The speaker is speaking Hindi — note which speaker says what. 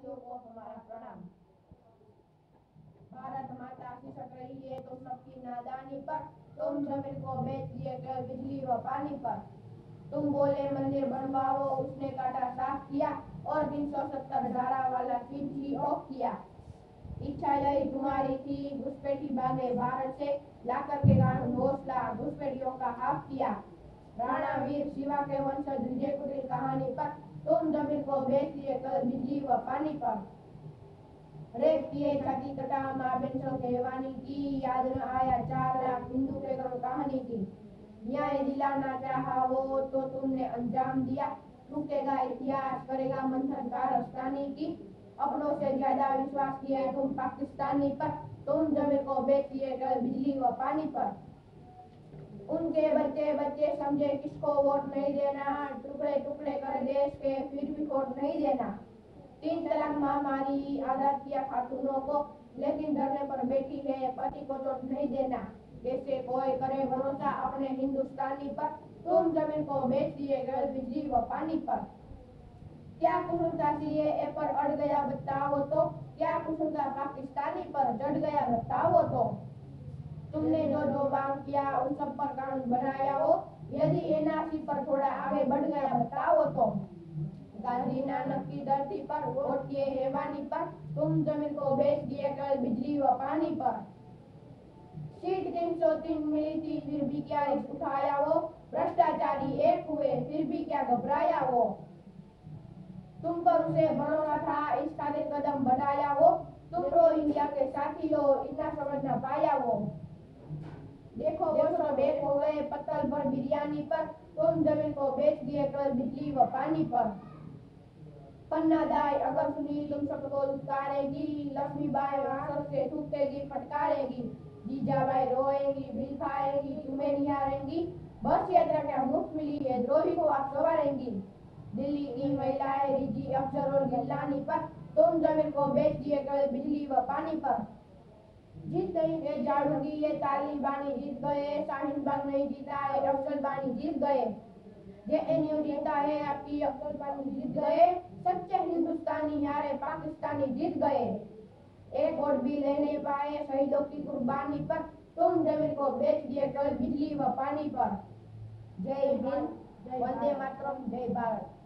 Speaker 1: विद्यार्थियों को हमारा प्रणाम। भारत माता शीर्षक रही है तुम सबकी नादानी पर, तुम जमीन को बेच दिए कर बिजली व पानी पर। तुम बोले मंदिर बनवाओ, उसने काटा साफ किया और 370 धारा वाला स्विच ही ऑफ किया। इच्छा यही तुम्हारी थी घुसपैठी भागे भारत से, लाकर के कानून हौसला घुसपैठियों का हाफ किया। राणा वीर शिवा के वंशज विजय कुटिल कहानी पर, तुम जमीन को बेच दिए कर बिजली व पानी पर। रेप किए छाती कटा माँ बहनों के हैवानी की, याद न आया 4 लाख हिंदू के करुण कहानी की। न्याय दिलाना चाहा वो तो तुमने अंजाम दिया, रुकेगा इतिहास करेगा मंथन कारस्तानी की। अपनों से ज्यादा विश्वास किया तुम पाकिस्तानी पर, तुम जमीन को बेच दिए कर बिजली व पानी पर। उनके बच्चे बच्चे समझे किसको वोट नहीं देना, टुकड़े टुकड़े कर देश के फिर भी वोट नहीं देना। 3 तलाक महामारी आजाद किया खातूनों को, लेकिन धरने पर बैठी है पति को चोट नहीं देना। कैसे कोई करे भरोसा अपने हिंदुस्तानी पर, तुम जमीन को बेच दिए गए बिजली व पानी पर। क्या कुशलता सीएए पर अड़ गया बताओ तो, क्या कुशलता पाकिस्तानी पर चढ़ गया बताओ तो। तुमने जो जो बात किया उन सब पर कानून बनाया हो, यदि एनआरसी पर थोड़ा आगे बढ़ गया बताओ तो। गांधी नानक की धरती पर वोट किए हैवानी पर, तुम जमीन को बेच दिए कल बिजली व पानी पर। सीट 303 मिली थी फिर भी क्या रिस्क उठाया वो, भ्रष्टाचारी एक हुए फिर भी क्या घबराया वो। तुम पर उसे भरोसा था इस खातिर कदम बढ़ाया वो, तुम तो इंडिया के साथी हो इतना समझ न पाया वो। देखो वो सब एक हो गए पत्तल पर बिरयानी पर, तुम जमीन को बेच दिए कल बिजली व पानी पर। पन्ना दाई अगर सुनी तुम सबको लुटारेगी, लक्ष्मीबाई आंसर से थूकेगी फटकारेगी। जीजाबाई रोएंगी बिल खाएंगी तुम्हें निहारेंगी, बस याद रखना मुफ्त मिली है द्रोही को आप सवारेंगी। दिल्ली की महिलाएं रिजी अफसर और गिलानी पर, तुम जमीन को बेच दिए कल बिजली व पानी पर। जीत गई है झाड़ू की ये तालिबानी जीत गए, शाहीन बाग नहीं जीता है अफसल बानी जीत गए। जेएनयू जीता है आपकी अफसल बानी जीत गए, सच्चे हिंदुस्तानी हारे पाकिस्तानी जीत गए। एक वोट भी ले नहीं पाए शहीदों की कुर्बानी पर, तुम जमीन को बेच दिए कल बिजली व पानी पर। जय हिंद, वंदे मातरम, जय भारत।